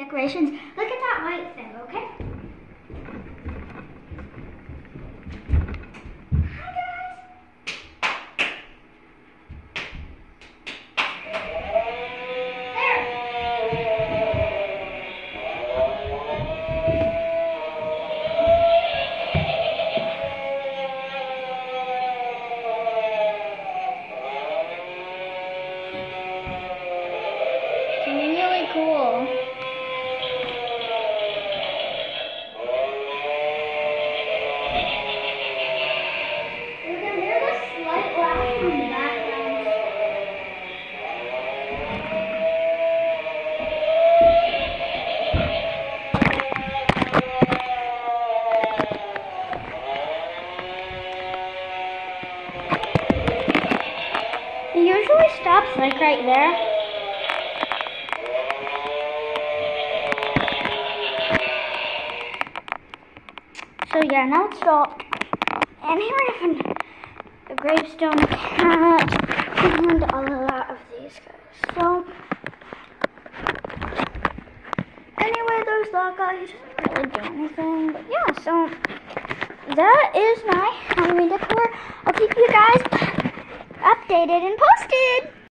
decorations. Look at that white thing, okay? Hi guys! Really cool. You can hear the slight laugh from the background. It usually stops like right there. So yeah, now it's stopped. And here we have a gravestone cat and a lot of these guys. So anyway, there's that guy. He doesn't really do anything. But yeah, so that is my Halloween decor. I'll keep you guys updated and posted.